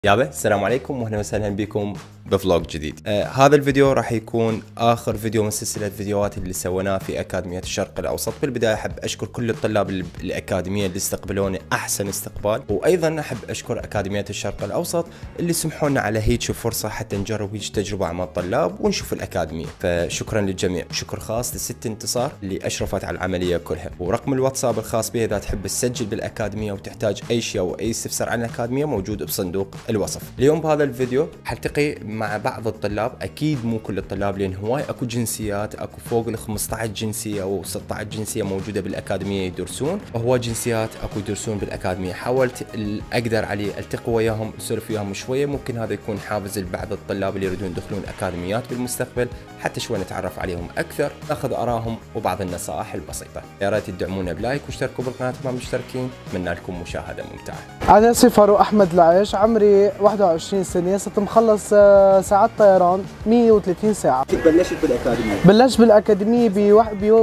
يابا السلام عليكم واهلا وسهلا بكم بفلوج جديد. هذا الفيديو راح يكون اخر فيديو من سلسله فيديوهات اللي سويناها في اكاديميه الشرق الاوسط. بالبدايه احب اشكر كل الطلاب الاكاديميه اللي استقبلوني احسن استقبال، وايضا احب اشكر اكاديميه الشرق الاوسط اللي سمحوا لنا على هيك فرصه حتى نجرب هيك تجربه مع الطلاب ونشوف الاكاديميه. فشكرا للجميع، شكر خاص لست انتصار اللي اشرفت على العمليه كلها. ورقم الواتساب الخاص بي اذا تحب تسجل بالاكاديميه وتحتاج اي شيء او اي استفسار عن الاكاديميه موجود بصندوق الوصف. اليوم بهذا الفيديو حلتقي مع بعض الطلاب، اكيد مو كل الطلاب لان هواي اكو جنسيات، اكو فوق ال 15 جنسيه او 16 جنسيه موجوده بالاكاديميه يدرسون، وهو جنسيات اكو يدرسون بالاكاديميه. حاولت اقدر عليه التقي وياهم اسولف وياهم شويه، ممكن هذا يكون حافز لبعض الطلاب اللي يريدون يدخلون اكاديميات بالمستقبل حتى شوي نتعرف عليهم اكثر، ناخذ ارائهم وبعض النصائح البسيطه. يا ريت تدعمونا بلايك واشتركوا بالقناه ما مشتركين، اتمنى لكم مشاهده ممتعه. أنا اسمي فاروق أحمد العيش، عمري 21 سنة، صرت مخلص ساعات طيران 130 ساعة. كيف بلشت بالأكاديمية؟ بلشت بالأكاديمية ب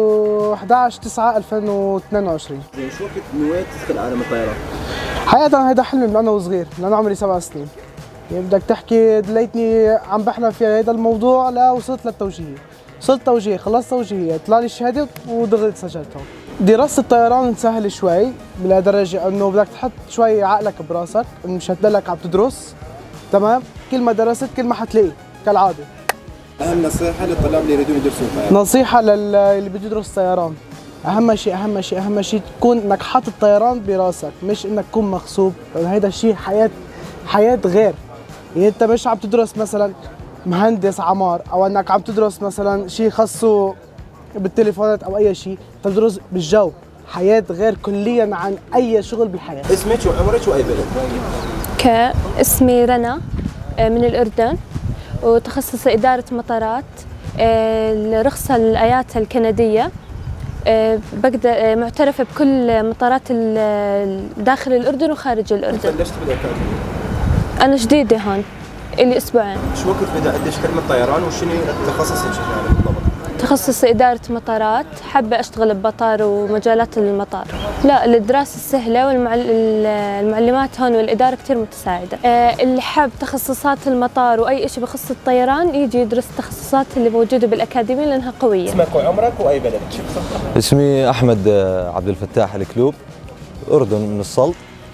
11/9/2022. زين شو وقت نويت تدخل عالم الطيران؟ حقيقة هيدا حلمي من أنا وصغير، لأن عمري 7 سنين. يعني بدك تحكي ليتني عم بحلم في هيدا الموضوع وصلت للتوجيهية. وصلت توجيهية، خلصت توجيهية، طلع لي الشهادة ودغري تسجلت هون. دراسة الطيران سهل شوي بلهالدرجة انه بدك تحط شوي عقلك براسك، انه مش هتضلك عم تدرس، تمام؟ كل ما درست كل ما حتلاقي كالعادة. أهم نصيحة للطلاب اللي يريدون يدرسون طيران؟ نصيحة للي بده يدرس طيران، أهم شيء تكون انك حاطط الطيران براسك، مش انك تكون مغصوب، لأنه هيدا الشيء حياة غير. يعني انت مش عم تدرس مثلا مهندس عمار او انك عم تدرس مثلا شيء خاصه بالتليفونات او اي شيء، انت بتدرس بالجو، حياه غير كليا عن اي شغل بالحياه. اسمك وعمرك واي بلد؟ اسمي رنا من الاردن، وتخصص اداره مطارات، الرخصه الاياتا الكنديه، بقدر معترفه بكل مطارات داخل الاردن وخارج الاردن. بلشت بالاكاديميه؟ انا جديده هون، الي اسبوعين. شو وقت بدا عندك حلم الطيران وشنو تخصصك يعني بالضبط؟ تخصص إدارة مطارات، حابة أشتغل بمطار ومجالات المطار. لا، الدراسة سهلة والمعلمات هون والإدارة كتير متساعدة. اللي حاب تخصصات المطار وأي شيء بخص الطيران يجي يدرس التخصصات اللي موجودة بالأكاديمية لأنها قوية. اسمك وعمرك وأي بلد؟ اسمي أحمد عبد الفتاح الكلوب، أردن من السلط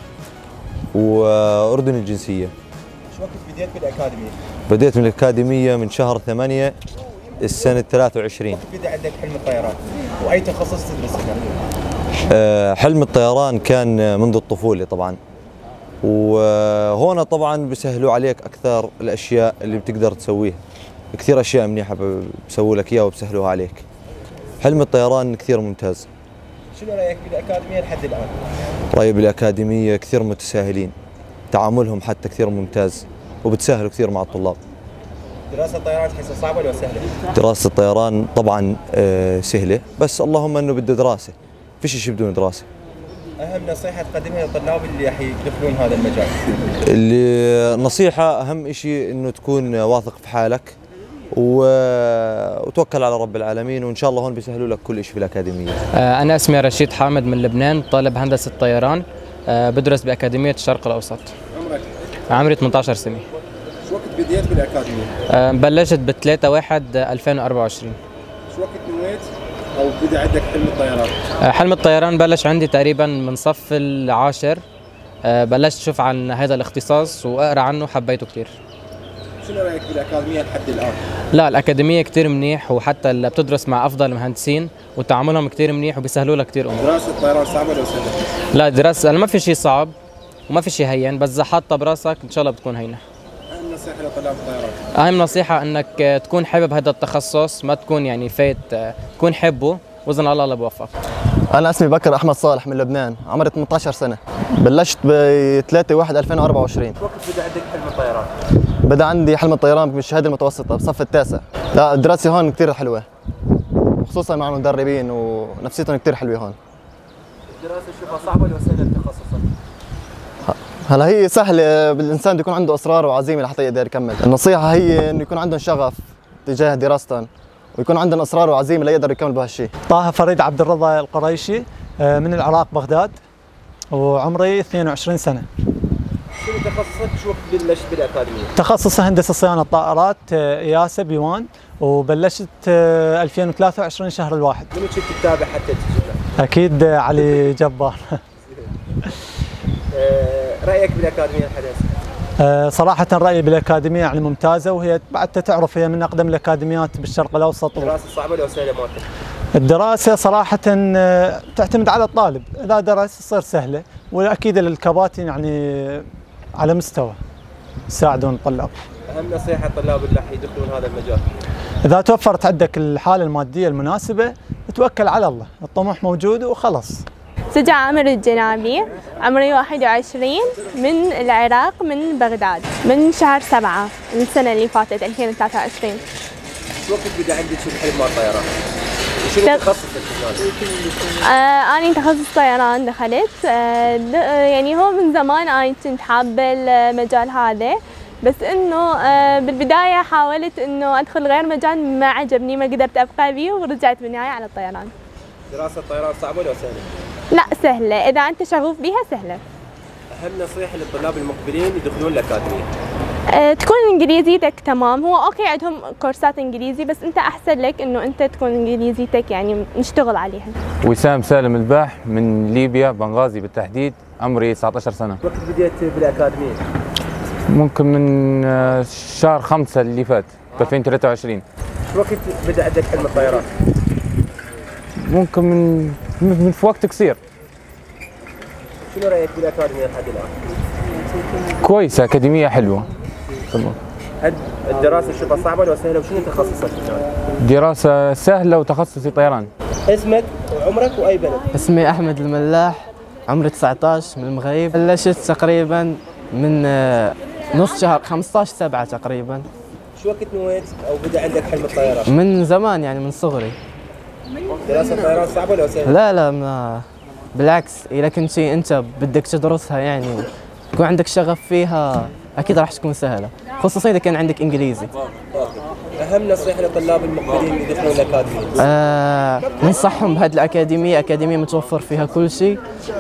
وأردن الجنسية. شو وقت بديت بالأكاديمية؟ بديت من الأكاديمية من شهر 8 السنة 23. بدأ عندك حلم الطيران، وأي تخصص تدرسه؟ حلم الطيران كان منذ الطفولة طبعا، وهنا طبعا بيسهلوا عليك أكثر الأشياء اللي بتقدر تسويها، كثير أشياء منيحة بسووا لك إياها وبسهلوها عليك. حلم الطيران كثير ممتاز. شنو رأيك بالأكاديمية لحد الآن؟ رأيي بالأكاديمية كثير متساهلين، تعاملهم حتى كثير ممتاز وبتسهلوا كثير مع الطلاب. دراسة الطيران تحسها صعبة ولا سهلة؟ دراسة الطيران طبعا سهلة، بس اللهم انه بده دراسة، فيش شيء بدون دراسة. أهم نصيحة تقدمها للطلاب اللي راح يدخلون هذا المجال؟ النصيحة أهم شيء انه تكون واثق في حالك وتوكل على رب العالمين، وإن شاء الله هون بيسهلوا لك كل شيء في الأكاديمية. أنا اسمي رشيد حامد من لبنان، طالب هندسة طيران، بدرس بأكاديمية الشرق الأوسط. عمرك؟ عمري 18 سنة. شو وقت بديت بالأكاديمية؟ بلشت ب 3/1/2024. شو وقت نويت أو بدأ عندك حلم الطيران؟ حلم الطيران بلش عندي تقريبا من صف العاشر، بلشت أشوف عن هذا الاختصاص وأقرأ عنه، حبيته كثير. شنو رأيك بالأكاديمية لحد الآن؟ لا، الأكاديمية كثير منيح، وحتى اللي بتدرس مع أفضل المهندسين وتعاملهم كثير منيح وبيسهلوا لك كثير أمور. دراسة الطيران صعبة ولا سهلة؟ لا، دراسة ما في شيء صعب وما في شيء هين، بس إذا حاطة براسك إن شاء الله بتكون هينة. أهم نصيحة لطلاب الطيران؟ أهم نصيحة إنك تكون حابب هذا التخصص، ما تكون يعني فايت، تكون حبه وإذن الله بوفقك. أنا اسمي بكر أحمد صالح من لبنان، عمري 18 سنة، بلشت ب 3/1/2024. وقت بدأ عندك حلم الطيران؟ بدأ عندي حلم الطيران بالشهادة المتوسطة بصف التاسع. لا، الدراسة هون كثير حلوة، خصوصا مع المدربين ونفسيتهم كثير حلوة هون. الدراسة تشوفها صعبة ولا سهلة بتخصصك؟ هلا هي سهلة، بالإنسان يكون عنده إصرار وعزيمة لحتى يقدر يكمل. النصيحة هي إنه يكون عندهم شغف تجاه دراستهم، ويكون عندهم إصرار وعزيمة ليقدروا يكملوا بهالشيء. طه فريد عبد الرضا القريشي، من العراق بغداد، وعمري 22 سنة. شنو تخصصك؟ شو وقت بلشت بالاكاديميه؟ تخصص هندسه صيانه الطائرات ياسا بي1 وبلشت 2023 شهر الواحد. منو كنت تتابع حتى تجي؟ اكيد علي جبار. رايك بالاكاديميه الحديثه؟ صراحة رأيي بالأكاديمية يعني ممتازة، وهي بعد تعرف هي من أقدم الأكاديميات بالشرق الأوسط. الدراسة صعبة ولا سهلة معك؟ الدراسة صراحة تعتمد على الطالب، إذا درس تصير سهلة، وأكيد الكباتن يعني على مستوى يساعدون الطلاب. أهم نصيحة للطلاب اللي راح يدخلون هذا المجال؟ إذا توفرت عندك الحالة المادية المناسبة توكل على الله، الطموح موجود وخلص. سجع عامر الجنابي، عمري 21، من العراق، من بغداد، من شهر 7 السنة اللي فاتت 2023. شو وقت بدأ عندك الحلم مع الطيران؟ وشنو تخصصك؟ أنا تخصص طيران دخلت، يعني هو من زمان أنا كنت حابة المجال هذا، بس إنه بالبداية حاولت إنه أدخل غير مجال ما عجبني، ما قدرت أبقى به ورجعت بالنهاية على الطيران. دراسة الطيران صعبة ولا سهلة؟ لا سهلة، إذا أنت شغوف بها سهلة. أهم نصيحة للطلاب المقبلين يدخلون الأكاديمية؟ تكون انجليزيتك تمام، هو اوكي عندهم كورسات انجليزي بس انت احسن لك انه انت تكون انجليزيتك يعني نشتغل عليها. وسام سالم الباح من ليبيا، بنغازي بالتحديد، عمري 19 سنة. وقت بديت بالأكاديمية؟ ممكن من شهر 5 اللي فات 2023. شو وقت بدأ عندك حلم الطيران؟ ممكن من في وقت قصير. شنو رأيك بالأكاديمية لحد الآن؟ كويسة، أكاديمية حلوة. هل الدراسة تشوفها صعبة ولا سهلة وشنو تخصصك الآن؟ دراسة سهلة وتخصصي طيران. اسمك وعمرك وأي بلد؟ اسمي أحمد الملاح، عمري 19، من المغرب. بلشت تقريبا من نص شهر 15/7 تقريبا. شو وقت نويت أو بدأ عندك حلم الطيران؟ من زمان يعني من صغري. دراسة الطيران صعبة ولا سهلة؟ لا ما بالعكس، إذا كنت أنت بدك تدرسها يعني يكون عندك شغف فيها أكيد راح تكون سهلة، خصوصا إذا كان عندك إنجليزي. أهم نصيحة للطلاب المقبلين يدخلون الأكاديمية؟ ننصحهم بهذه الأكاديمية، أكاديمية متوفر فيها كل شيء،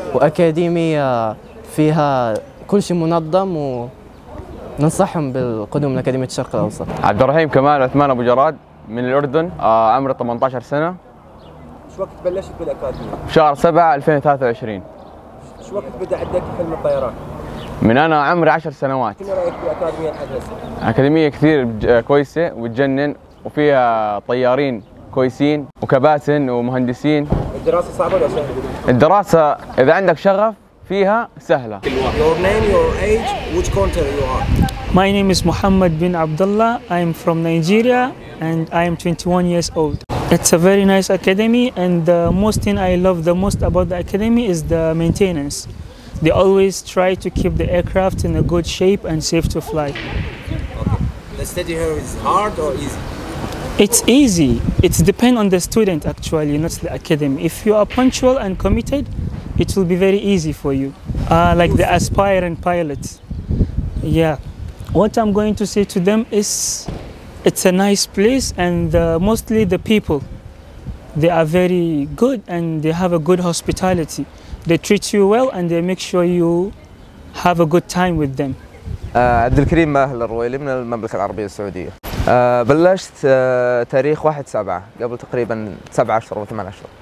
وأكاديمية فيها كل شيء منظم، وننصحهم بالقدوم لأكاديمية الشرق الأوسط. عبد الرحيم كمال عثمان أبو جراد من الأردن، عمري 18 سنة. شو وقت بلشت بالأكاديمية؟ شهر 7 2023. شو وقت بدأ عندك حلم الطيران؟ من أنا عمري 10 سنوات. شنو رأيك بالأكاديمية الحديثة؟ أكاديمية كثير كويسة وتجنن، وفيها طيارين كويسين وكباتن ومهندسين. الدراسة صعبة ولا سهلة؟ الدراسة إذا عندك شغف فيها سهلة. Your name, your age, which country you are? My name is Muhammad bin Abdullah. I am from Nigeria and I am 21 years old. It's a very nice academy, and the most thing I love the most about the academy is the maintenance. They always try to keep the aircraft in a good shape and safe to fly. Okay. The study here is hard or easy? It's easy. It depends on the student actually, not the academy. If you are punctual and committed, it will be very easy for you. Like the aspiring pilots. Yeah. What I'm going to say to them is it's a nice place, and mostly the people, they are very good and they have a good hospitality. They treat you well and they make sure you have a good time with them. عبد الكريم ماهل الرويلي من المملكة العربية السعودية. بلشت تاريخ 1/7 قبل تقريبا 7 أشهر أو 8 أشهر.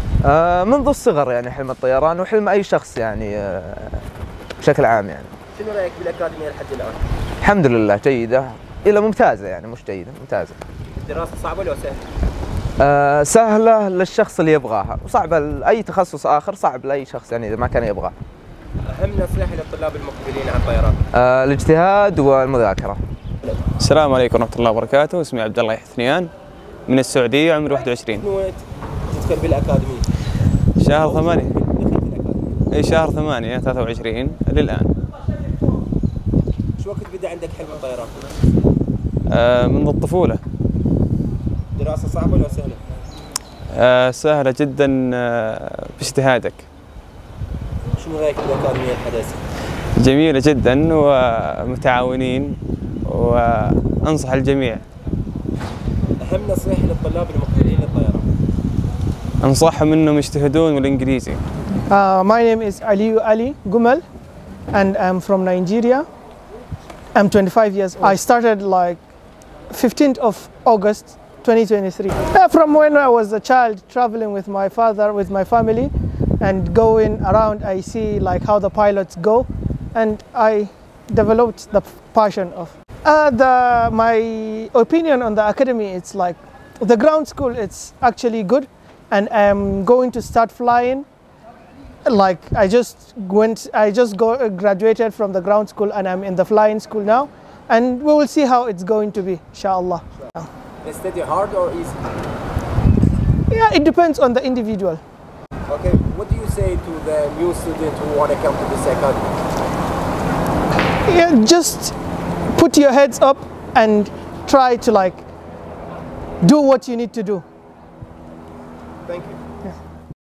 منذ الصغر يعني حلم الطيران وحلم أي شخص يعني بشكل عام يعني. شنو رأيك بالأكاديمية لحد الآن؟ الحمد لله جيدة إلى ممتازة، يعني مش جيدة، ممتازة. الدراسة صعبة ولا سهلة؟ سهلة للشخص اللي يبغاها، وصعبة لأي تخصص آخر، صعب لأي شخص يعني إذا ما كان يبغاه. أهم نصيحة للطلاب المقبلين على الطيران؟ الاجتهاد والمذاكرة. السلام عليكم ورحمة الله وبركاته، اسمي عبد الله حثنيان من السعودية، عمري 21. نويت تدخل بالأكاديمية؟ شهر 8. اي شهر 8 23 للآن. شو وقت بدأ عندك حلم الطيران؟ منذ الطفولة. دراسة صعبة ولا سهلة؟ سهلة جدا باجتهادك. شنو رأيك بالأكاديمية الحديثة؟ جميلة جدا ومتعاونين، وأنصح الجميع. أهم نصيحة للطلاب المقبلين للطيران؟ أنصحهم أنهم يجتهدون بالإنجليزي. My name is Ali Gumal. and I'm from Nigeria. I'm 25 years old. I started like 15th of August 2023. From when I was a child, traveling with my father, with my family, and going around, I see like how the pilots go, and I developed the passion of. My opinion on the academy, it's like the ground school, it's actually good, and I'm going to start flying. Like I just graduated from the ground school, and I'm in the flying school now, and we will see how it's going to be, inshallah. They study hard or easy? Yeah, it depends on the individual. Okay, what do you say to the new student who want to come to this academy? Yeah, just put your heads up and try to like do what you need to do.